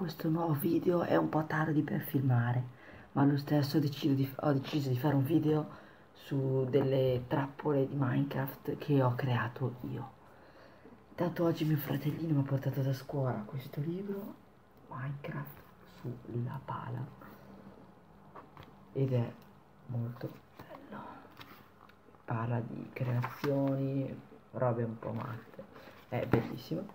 questo nuovo video è un po' tardi per filmare, ma lo stesso ho deciso di fare un video su delle trappole di Minecraft che ho creato io. Intanto oggi mio fratellino mi ha portato da scuola questo libro, Minecraft sulla pala, ed è molto bello. Parla di creazioni, robe un po' matte, è bellissimo.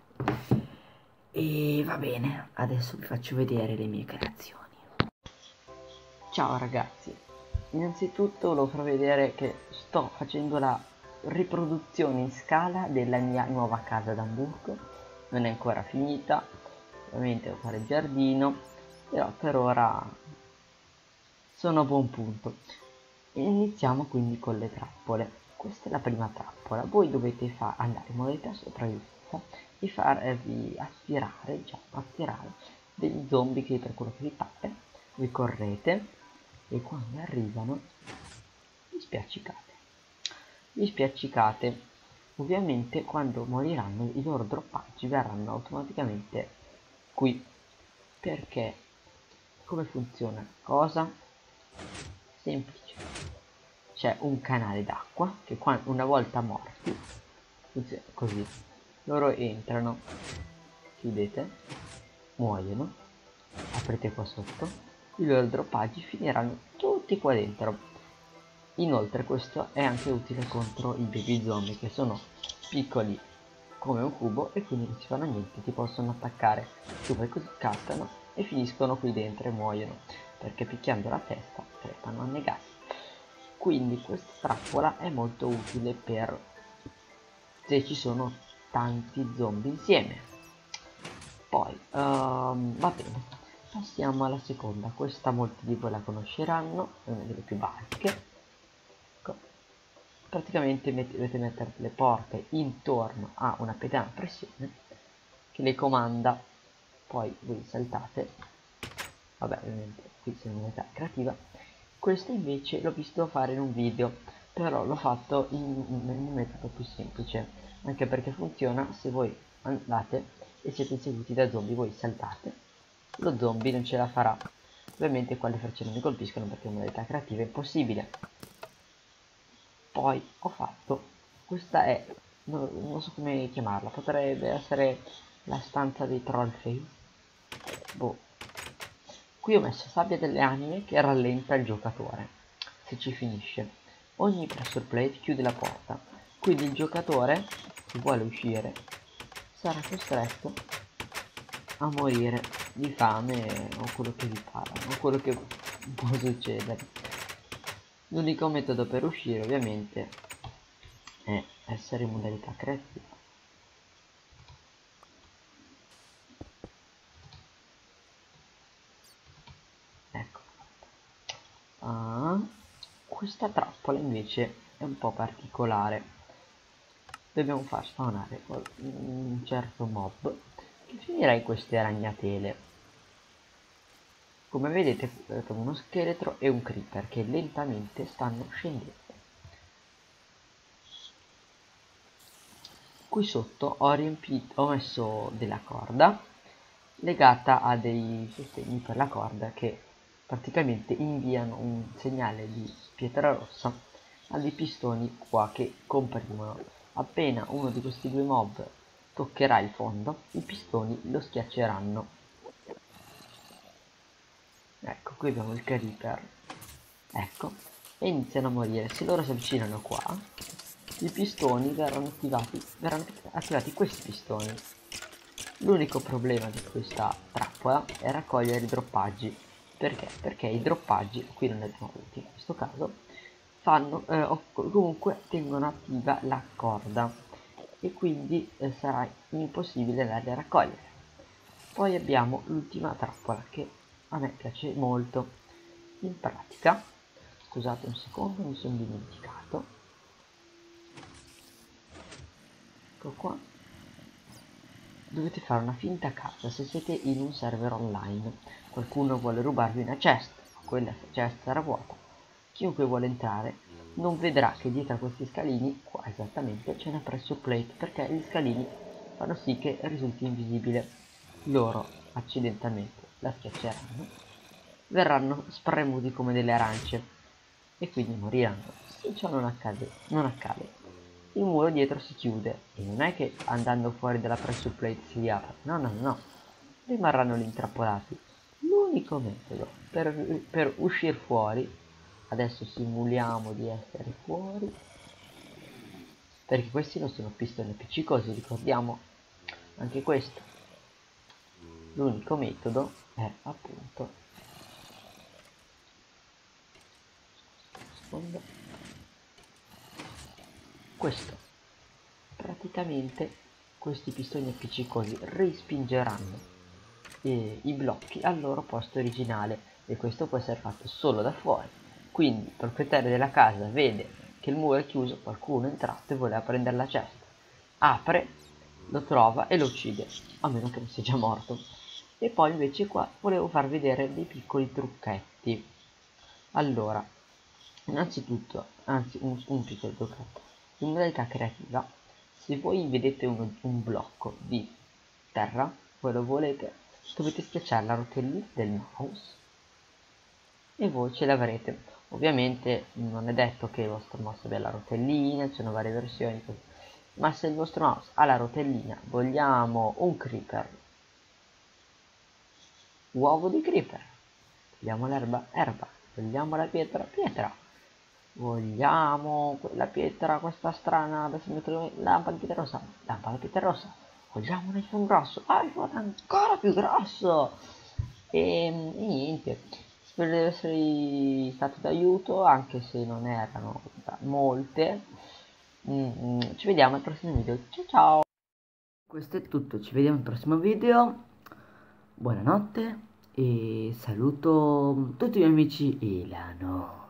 E va bene, adesso vi faccio vedere le mie creazioni. Ciao ragazzi, innanzitutto volevo far vedere che sto facendo la riproduzione in scala della mia nuova casa ad Amburgo. Non è ancora finita, ovviamente devo fare il giardino, però per ora sono a buon punto. Iniziamo quindi con le trappole. Questa è la prima trappola. Voi dovete andare in modalità sopravvivenza e farvi attirare degli zombie che per quello che vi pare. Vi correte e quando arrivano vi spiaccicate. Vi spiaccicate. Ovviamente quando moriranno i loro droppaggi verranno automaticamente qui. Perché come funziona? Cosa? Semplice. C'è un canale d'acqua che una volta morti funziona così. Loro entrano, chiudete, muoiono, aprite qua sotto, i loro droppaggi finiranno tutti qua dentro. Inoltre questo è anche utile contro i baby zombie, che sono piccoli come un cubo e quindi non si fanno niente, ti possono attaccare tu fai così, cascano e finiscono qui dentro e muoiono, perché picchiando la testa crepano annegati. Quindi questa trappola è molto utile per se ci sono tanti zombie insieme. Poi va bene, passiamo alla seconda. Questa molti di voi la conosceranno, è una delle più basiche. Ecco. Praticamente dovete mettere le porte intorno a una pedana a pressione che le comanda. Poi voi saltate, vabbè, ovviamente qui siamo in età creativa. Questo invece l'ho visto fare in un video, però l'ho fatto in un metodo più semplice, anche perché funziona se voi andate e siete inseguiti da zombie, voi saltate, lo zombie non ce la farà. Ovviamente qua le frecce non mi colpiscono perché in modalità creativa è impossibile. Poi ho fatto, questa è, non so come chiamarla, potrebbe essere la stanza dei troll face. Boh. Qui ho messo sabbia delle anime che rallenta il giocatore se ci finisce. Ogni pressure plate chiude la porta, quindi il giocatore, se vuole uscire, sarà costretto a morire di fame o quello che vi pare, o quello che può succedere. L'unico metodo per uscire ovviamente è essere in modalità creativa. Ecco. Questa trappola invece è un po' particolare. Dobbiamo far spawnare un certo mob che finirà in queste ragnatele. Come vedete trovo uno scheletro e un creeper che lentamente stanno scendendo. Qui sotto ho messo della corda legata a dei sostegni per la corda che praticamente inviano un segnale di pietra rossa a dei pistoni qua che comprimono. Appena uno di questi due mob toccherà il fondo, i pistoni lo schiacceranno. Ecco, qui abbiamo il creeper. Ecco, e iniziano a morire. Se loro si avvicinano qua, i pistoni verranno attivati questi pistoni. L'unico problema di questa trappola è raccogliere i droppaggi. Perché? Perché i droppaggi, qui non ne abbiamo avuti in questo caso, comunque tengono attiva la corda e quindi sarà impossibile andarli a raccogliere. Poi abbiamo l'ultima trappola che a me piace molto. In pratica, scusate un secondo, mi sono dimenticato. Ecco qua. Dovete fare una finta casa se siete in un server online. Qualcuno vuole rubarvi una chest, quella chest sarà vuota. Chiunque vuole entrare non vedrà che dietro a questi scalini, qua esattamente, c'è una pressure plate, perché gli scalini fanno sì che risulti invisibile. Loro accidentalmente la schiacceranno, verranno spremuti come delle arance e quindi moriranno. Se ciò non accade, il muro dietro si chiude e non è che andando fuori dalla pressure plate si apre, no, rimarranno lì intrappolati. L'unico metodo per uscire fuori, adesso simuliamo di essere fuori, perché questi non sono pistoni appiccicosi, ricordiamo anche questo. L'unico metodo è appunto questo. Praticamente questi pistoni appiccicosi respingeranno i blocchi al loro posto originale e questo può essere fatto solo da fuori. Quindi il proprietario della casa vede che il muro è chiuso, qualcuno è entrato e voleva prendere la cesta, apre, lo trova e lo uccide, a meno che non sia già morto. E poi invece qua volevo far vedere dei piccoli trucchetti. Allora, innanzitutto, anzi un piccolo trucchetto, in modalità creativa, se voi vedete un blocco di terra, voi lo volete, dovete schiacciare la rotellina del mouse e voi ce l'avrete. Ovviamente non è detto che il vostro mouse abbia la rotellina, ci sono varie versioni, ma se il vostro mouse ha la rotellina, vogliamo un creeper, uovo di creeper, vogliamo l'erba, erba, vogliamo la pietra, pietra, vogliamo quella pietra, questa strana, adesso metto lampada di pietra rossa, lampada di pietra rossa, vogliamo un iPhone grosso, iPhone ancora più grosso, e niente, spero di essere stato d'aiuto, anche se non erano molte. Ci vediamo al prossimo video, ciao ciao. Questo è tutto, ci vediamo al prossimo video, buonanotte e saluto tutti i miei amici Elano.